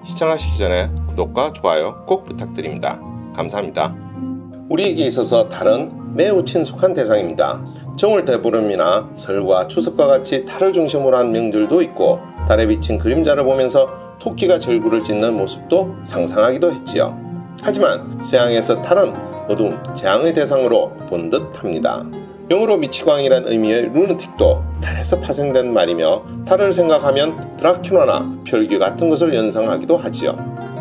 시청하시기 전에 구독과 좋아요 꼭 부탁드립니다. 감사합니다. 우리에게 있어서 달은 매우 친숙한 대상입니다. 정월대보름이나 설과 추석과 같이 달을 중심으로 한 명절도 있고, 달에 비친 그림자를 보면서 토끼가 절구를 짓는 모습도 상상하기도 했지요. 하지만 서양에서 달은 어둠, 재앙의 대상으로 본 듯합니다. 영어로 미치광이란 의미의 루너틱도 달에서 파생된 말이며, 달을 생각하면 드라큘라나 별귀 같은 것을 연상하기도 하지요.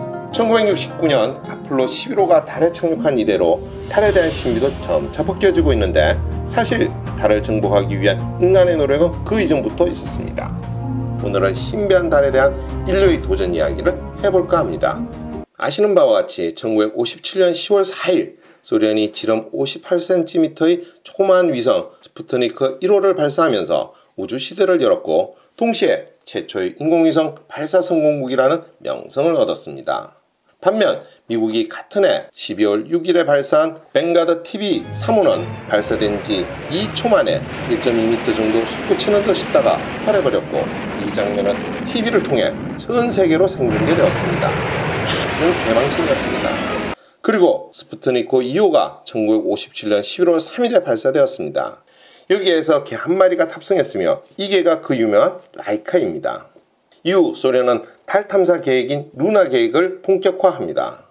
1969년 아폴로 11호가 달에 착륙한 이래로 달에 대한 신비도 점차 벗겨지고 있는데, 사실 달을 정복하기 위한 인간의 노력은 그 이전부터 있었습니다. 오늘은 신비한 달에 대한 인류의 도전 이야기를 해볼까 합니다. 아시는 바와 같이 1957년 10월 4일 소련이 지름 58cm의 조그마한 위성 스푸트니크 1호를 발사하면서 우주시대를 열었고, 동시에 최초의 인공위성 발사 성공국이라는 명성을 얻었습니다. 반면 미국이 같은 해 12월 6일에 발사한 뱅가드 TB-3호는 발사된 지 2초 만에 1.2m 정도 솟구치는 듯 싶다가 fal해버렸고, 이 장면은 TV를 통해 전 세계로 생중계되었습니다. 완전 개망신이었습니다. 그리고 스푸트니크 2호가 1957년 11월 3일에 발사되었습니다. 여기에서 개 한 마리가 탑승했으며, 이 개가 그 유명한 라이카입니다. 이후 소련은 달 탐사 계획인 루나 계획을 본격화합니다.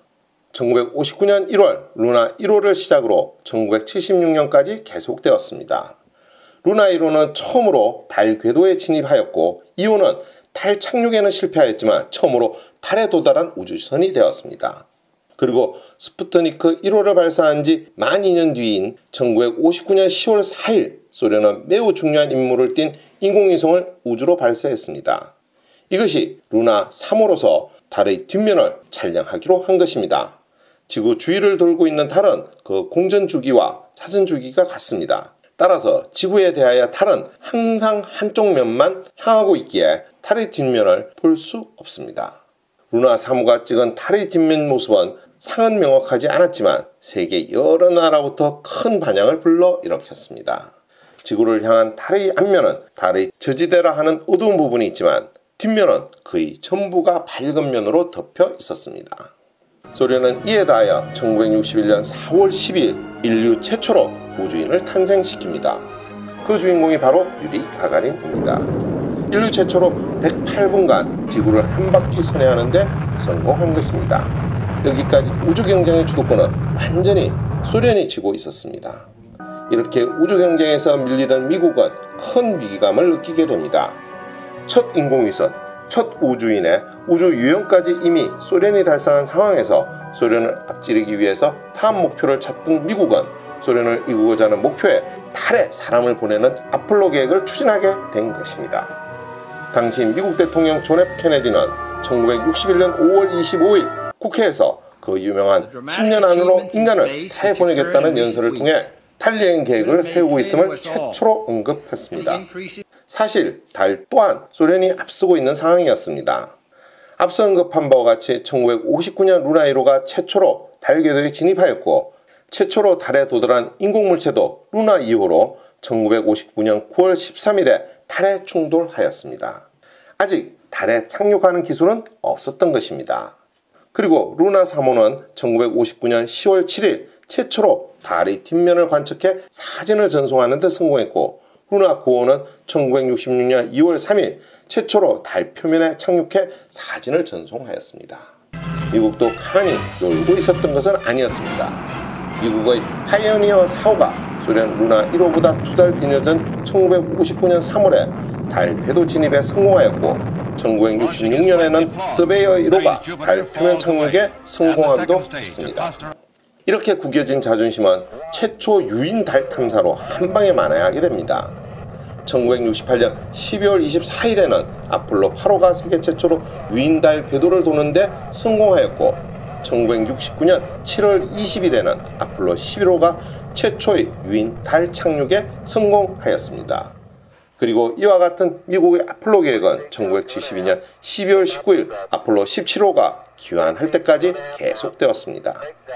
1959년 1월 루나 1호를 시작으로 1976년까지 계속되었습니다. 루나 1호는 처음으로 달 궤도에 진입하였고, 2호는 달 착륙에는 실패하였지만 처음으로 달에 도달한 우주선이 되었습니다. 그리고 스푸트니크 1호를 발사한 지 만 2년 뒤인 1959년 10월 4일 소련은 매우 중요한 임무를 띈 인공위성을 우주로 발사했습니다. 이것이 루나 3호로서 달의 뒷면을 촬영하기로 한 것입니다. 지구 주위를 돌고 있는 달은 그 공전 주기와 사전 주기가 같습니다. 따라서 지구에 대하여 달은 항상 한쪽 면만 향하고 있기에 달의 뒷면을 볼 수 없습니다. 루나 3호가 찍은 달의 뒷면 모습은 상은 명확하지 않았지만 세계 여러 나라부터 큰 반향을 불러일으켰습니다. 지구를 향한 달의 앞면은 달의 저지대라 하는 어두운 부분이 있지만, 뒷면은 거의 전부가 밝은 면으로 덮여 있었습니다. 소련은 이에 대하여 1961년 4월 12일 인류 최초로 우주인을 탄생시킵니다. 그 주인공이 바로 유리 가가린입니다. 인류 최초로 108분간 지구를 한 바퀴 선회하는 데 성공한 것입니다. 여기까지 우주 경쟁의 주도권은 완전히 소련이 쥐고 있었습니다. 이렇게 우주 경쟁에서 밀리던 미국은 큰 위기감을 느끼게 됩니다. 첫 인공위성, 첫 우주인의 우주 유영까지 이미 소련이 달성한 상황에서 소련을 앞지르기 위해서 다음 목표를 찾던 미국은 소련을 이루고자 하는 목표에 달에 사람을 보내는 아폴로 계획을 추진하게 된 것입니다. 당시 미국 대통령 존 F 케네디는 1961년 5월 25일 국회에서 그 유명한 10년 안으로 인간을 달에 보내겠다는 연설을 통해 달 여행 계획을 세우고 있음을 최초로 언급했습니다. 사실 달 또한 소련이 앞서고 있는 상황이었습니다. 앞서 언급한 바와 같이 1959년 루나 1호가 최초로 달 궤도에 진입하였고, 최초로 달에 도달한 인공물체도 루나 2호로 1959년 9월 13일에 달에 충돌하였습니다. 아직 달에 착륙하는 기술은 없었던 것입니다. 그리고 루나 3호는 1959년 10월 7일 최초로 달의 뒷면을 관측해 사진을 전송하는 데 성공했고, 루나 9호는 1966년 2월 3일 최초로 달 표면에 착륙해 사진을 전송하였습니다. 미국도 가만히 놀고 있었던 것은 아니었습니다. 미국의 파이오니어 4호가 소련 루나 1호보다 2달 뒤늦은 1959년 3월에 달 궤도 진입에 성공하였고, 1966년에는 서베이어 1호가 달 표면 착륙에 성공하기도 했습니다. 이렇게 구겨진 자존심은 최초 유인 달 탐사로 한방에 만회하게 됩니다. 1968년 12월 24일에는 아폴로 8호가 세계 최초로 유인 달 궤도를 도는데 성공하였고, 1969년 7월 20일에는 아폴로 11호가 최초의 유인 달 착륙에 성공하였습니다. 그리고 이와 같은 미국의 아폴로 계획은 1972년 12월 19일 아폴로 17호가 귀환할 때까지 계속되었습니다.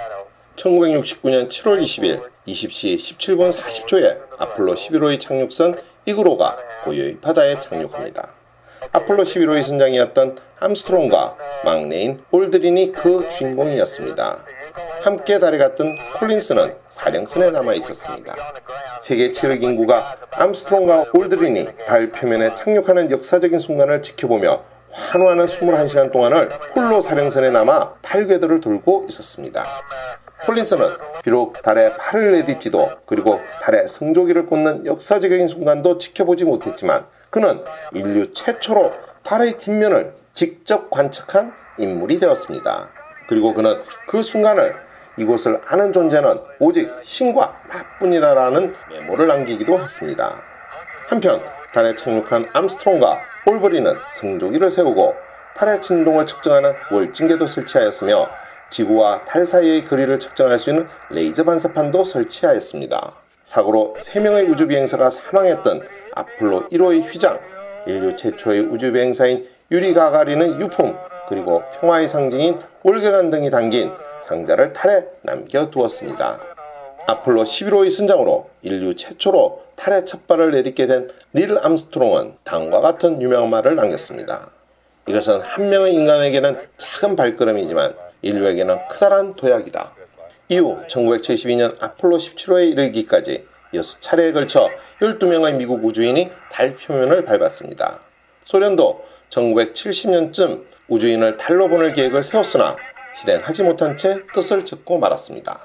1969년 7월 20일 20시 17분 40초에 아폴로 11호의 착륙선 이그로가 고요히 바다에 착륙합니다. 아폴로 11호의 선장이었던 암스트롱과 막내인 올드린이 그 주인공이었습니다. 함께 달에 갔던 콜린스는 사령선에 남아 있었습니다. 세계 7억 인구가 암스트롱과 올드린이 달 표면에 착륙하는 역사적인 순간을 지켜보며 환호하는 21시간 동안을 홀로 사령선에 남아 달 궤도를 돌고 있었습니다. 콜린스는 비록 달에 팔을 내딛지도 그리고 달에 성조기를 꽂는 역사적인 순간도 지켜보지 못했지만 그는 인류 최초로 달의 뒷면을 직접 관측한 인물이 되었습니다. 그리고 그는 그 순간을 이곳을 아는 존재는 오직 신과 나뿐이다라는 메모를 남기기도 했습니다. 한편 달에 착륙한 암스트롱과 올브린은 성조기를 세우고 달의 진동을 측정하는 월진계도 설치하였으며 지구와 달 사이의 거리를 측정할 수 있는 레이저 반사판도 설치하였습니다. 사고로 3명의 우주비행사가 사망했던 아폴로 1호의 휘장, 인류 최초의 우주비행사인 유리 가가린의 유품, 그리고 평화의 상징인 월계관 등이 담긴 상자를 달에 남겨두었습니다. 아폴로 11호의 선장으로 인류 최초로 달에 첫 발을 내딛게 된 닐 암스트롱은 다음과 같은 유명한 말을 남겼습니다. 이것은 한 명의 인간에게는 작은 발걸음이지만 인류에게는 커다란 도약이다. 이후 1972년 아폴로 17호에 이르기까지 6차례에 걸쳐 12명의 미국 우주인이 달 표면을 밟았습니다. 소련도 1970년쯤 우주인을 달로 보낼 계획을 세웠으나 실행하지 못한 채 뜻을 접고 말았습니다.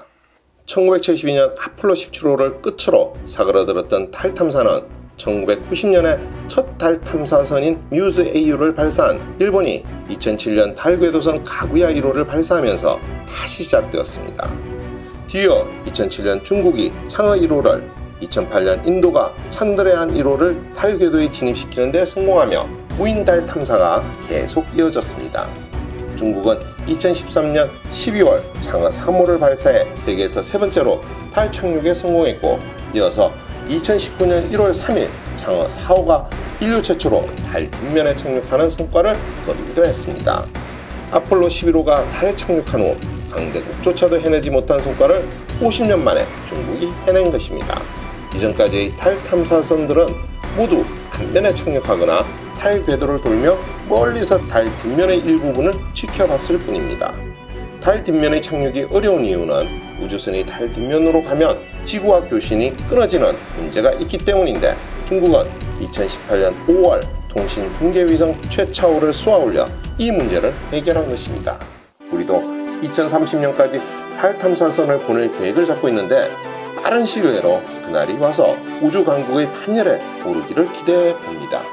1972년 아폴로 17호를 끝으로 사그라들었던 달 탐사는 1990년에 첫 달 탐사선인 뮤즈 AU를 발사한 일본이 2007년 달 궤도선 가구야 1호를 발사하면서 다시 시작되었습니다. 뒤이어 2007년 중국이 창어 1호를, 2008년 인도가 찬드레안 1호를 달 궤도에 진입시키는 데 성공하며 무인 달 탐사가 계속 이어졌습니다. 중국은 2013년 12월 창어 3호를 발사해 세계에서 세 번째로 달 착륙에 성공했고, 이어서 2019년 1월 3일 창어 4호가 인류 최초로 달 뒷면에 착륙하는 성과를 거두기도 했습니다. 아폴로 11호가 달에 착륙한 후 강대국조차도 해내지 못한 성과를 50년 만에 중국이 해낸 것입니다. 이전까지의 달 탐사선들은 모두 단면에 착륙하거나 달 궤도를 돌며 멀리서 달 뒷면의 일부분을 지켜봤을 뿐입니다. 달 뒷면의 착륙이 어려운 이유는 우주선이 달 뒷면으로 가면 지구와 교신이 끊어지는 문제가 있기 때문인데, 중국은 2018년 5월 통신 중계위성 최차오를 쏘아올려 이 문제를 해결한 것입니다. 우리도 2030년까지 달 탐사선을 보낼 계획을 잡고 있는데 빠른 시일 내로 그날이 와서 우주 강국의 판열에 오르기를 기대해 봅니다.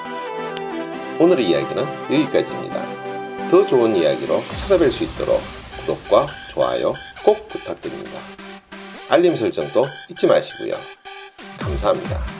오늘의 이야기는 여기까지입니다. 더 좋은 이야기로 찾아뵐 수 있도록 구독과 좋아요 꼭 부탁드립니다. 알림 설정도 잊지 마시고요. 감사합니다.